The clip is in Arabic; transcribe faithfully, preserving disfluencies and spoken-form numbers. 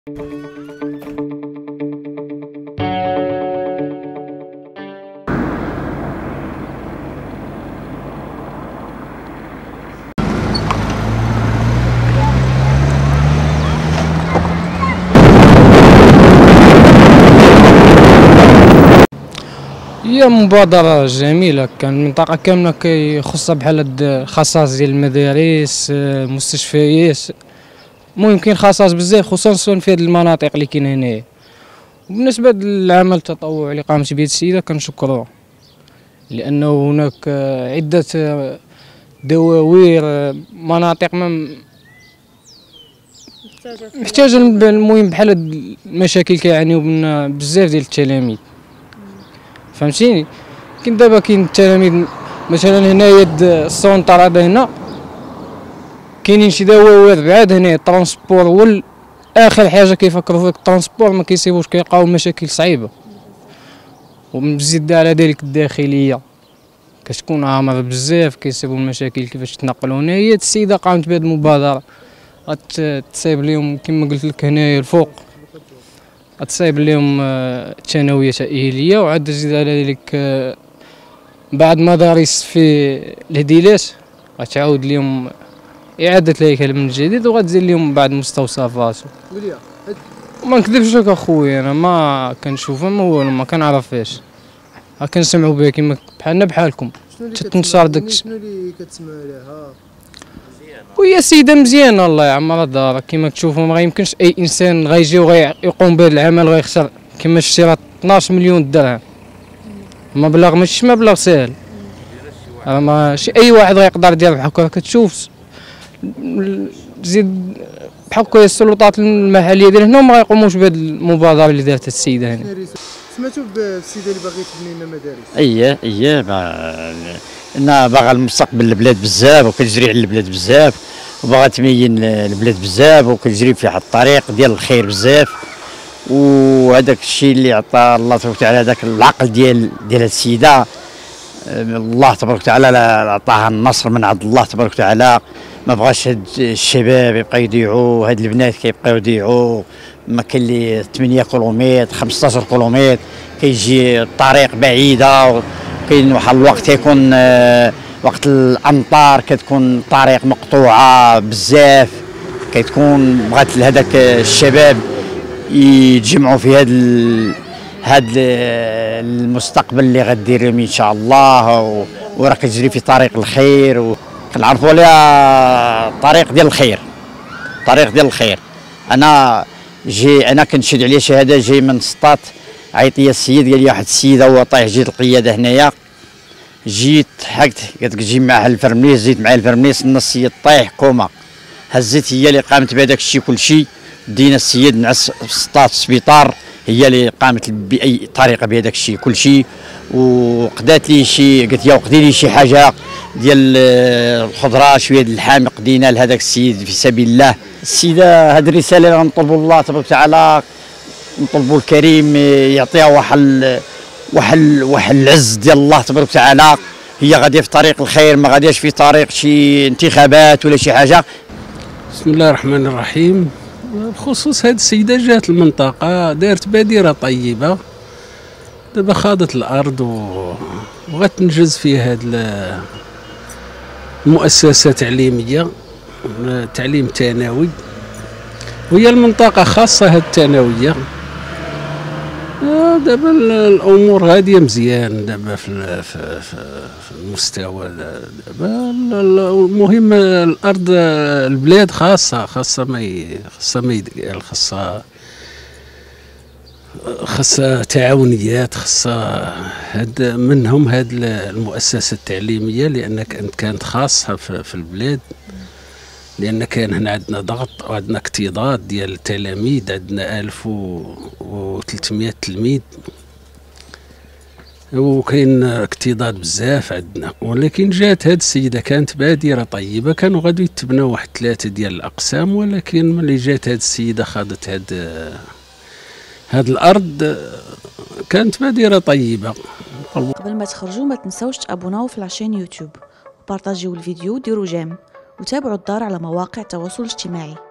هي مبادرة جميلة، كان المنطقة كاملة كيخصها بحال هاد الخصائص ديال المدارس، المستشفيات، المهم كاين خصائص بزاف خصوصا في هاد المناطق اللي كاين هنايا. وبالنسبة للعمل التطوعي اللي قامت به السيدة كنشكروها، لأنه هناك عدة دواوير مناطق ما محتاجة، المهم بحال هاد المشاكل كيعانيو منها بزاف ديال التلاميذ، فهمتيني. كاين دابا كاين التلاميذ مثلا هنايا السونطر هذا هنا كاينين شي دواوير بعاد هنا الترونسبور هو اخر حاجه كيفكروا فيك، الترونسبور ما كيسيبوش، كيلقاو مشاكل صعيبه. ومزيد على ذلك الداخليه كتكون عامره بزاف، كيسيبوا المشاكل كيفاش تنقلوا. هنا هي السيده قامت بهذه المبادره، غتصايب لهم كما قلت لك هنايا الفوق، غتصايب لهم الثانويه تاهيليه، وعاد تزيد على ذلك بعض مدارس في الهديلات غتعاود لهم اعاده الهيكله من جديد، وغتزيد لهم بعض المستوصفات. وما نكذبش لك اخويا، انا ما كنشوفها ما والو، ما كنعرفهاش، ها كنسمعوا بها كيما بحالنا بحالكم. تنشر داك شنو اللي كتسمعوا عليها؟ وهي سيده مزيانه الله يعمرها دارها، كيما كتشوفوا ما غيمكنش اي انسان غيجي وغيقوم بهذا العمل وغيخسر كيما شتي راه اثناش مليون درهم، مبلغ ماشي مبلغ ساهل، راه ماشي اي واحد غيقدر يدير بحال هكا. كتشوف زيد بحال هكا السلطات المحليه ديال هنا ما غيقوموش بهذه المبادره اللي دارتها السيده هنا. سمعتوا بالسيده اللي باغيه تبني لنا مدارس؟ اييه اييه انها باغا المستقبل البلاد بزاف، وكتجري على البلاد بزاف، وباغا تمين البلاد بزاف، وكتجري في واحد الطريق ديال الخير بزاف. وهذاك الشيء اللي عطى الله تبارك وتعالى، هذاك العقل ديال ديال السيده، الله تبارك وتعالى عطاها النصر من عند الله تبارك وتعالى. ما بغاش هاد الشباب يبقى يضيعوا، هاد البنات كيبقاو يضيعوا. ما كاين اللي ثمانية كيلومتر خمسطاش كيلومتر، كيجي الطريق بعيده، كاين واحد الوقت يكون وقت الامطار كتكون الطريق مقطوعه بزاف، كتكون بغات هذاك الشباب يتجمعوا في هذا هذا المستقبل اللي غدير لهم ان شاء الله، وراه كتجري في طريق الخير، وكنعرفوا عليها طريق ديال الخير، طريق ديال الخير. انا جي انا كنشهد عليه شهاده، جاي من سطات عيط لي السيد قال لي واحد السيده هو طايح جيت القياده هنايا، جيت حكت قالت لك جي معاه الفرمليس، زيت معاه الفرمليس، ان السيد طايح كوما، هزت هي اللي قامت بهذاك الشيء كل شيء، دينا السيد نعس في سطات السبيطار، هي اللي قامت باي طريقه بهذاك الشيء كل شيء. وقدات لي شي، قالت لي وقدي لي شي حاجه ديال الخضره، شويه ديال اللحم قدينا لهذاك السيد في سبيل الله. السيده هذه الرساله اللي غنطلبوا الله تبارك وتعالى، نطلبوا الكريم يعطيها واحد واحد واحد العز ديال الله تبارك وتعالى، هي غاديه في طريق الخير، ما غادياش في طريق شي انتخابات ولا شي حاجه. بسم الله الرحمن الرحيم. بخصوص هذه السيده جات المنطقه دارت بادره طيبه، دابا خاضت الارض وغتنجز فيها هذه المؤسسه التعليميه، تعليم ثانوي، وهي المنطقه خاصه هذه الثانويه. دابا الامور هاديه مزيان دابا في في المستوى. دابا المهم الارض البلاد خاصه خاصه ما خاصه ما خاصه خاصه تعاونيات، خاصه هاد منهم هاد المؤسسه التعليميه، لان كانت خاصه في البلاد، لان كان هنا عندنا ضغط وعندنا اكتظاظ ديال التلاميذ، عندنا ألف وثلاثمائة تلميذ، وكاين اكتظاظ بزاف عندنا. ولكن جات هاد السيده كانت بادره طيبه، كانوا غادي يتبناو واحد ثلاثه ديال الاقسام، ولكن ملي جات هاد السيده خاضت هاد هاد الارض، كانت بادره طيبه. قبل ما تخرجوا ما تنسوش تابوناو في لاشين يوتيوب، وبارطاجيو الفيديو وديروا جيم، وتابعوا الدار على مواقع التواصل الاجتماعي.